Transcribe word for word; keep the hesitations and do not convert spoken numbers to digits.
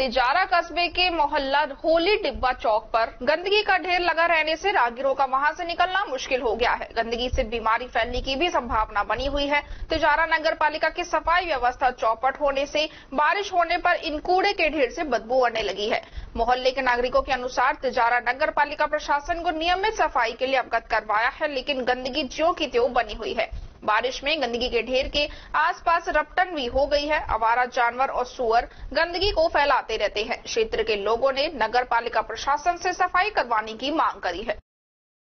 तिजारा कस्बे के मोहल्ला होली डिब्बा चौक पर गंदगी का ढेर लगा रहने से राहगीरों का वहां से निकलना मुश्किल हो गया है। गंदगी से बीमारी फैलने की भी संभावना बनी हुई है। तिजारा नगर पालिका की सफाई व्यवस्था चौपट होने से बारिश होने पर इन कूड़े के ढेर से बदबू आने लगी है। मोहल्ले के नागरिकों के अनुसार तिजारा नगर पालिका प्रशासन को नियमित सफाई के लिए अवगत करवाया है, लेकिन गंदगी ज्यों की त्यों बनी हुई है। बारिश में गंदगी के ढेर के आसपास रपटन भी हो गई है। आवारा जानवर और सुअर गंदगी को फैलाते रहते हैं। क्षेत्र के लोगों ने नगर पालिका प्रशासन से सफाई करवाने की मांग करी है।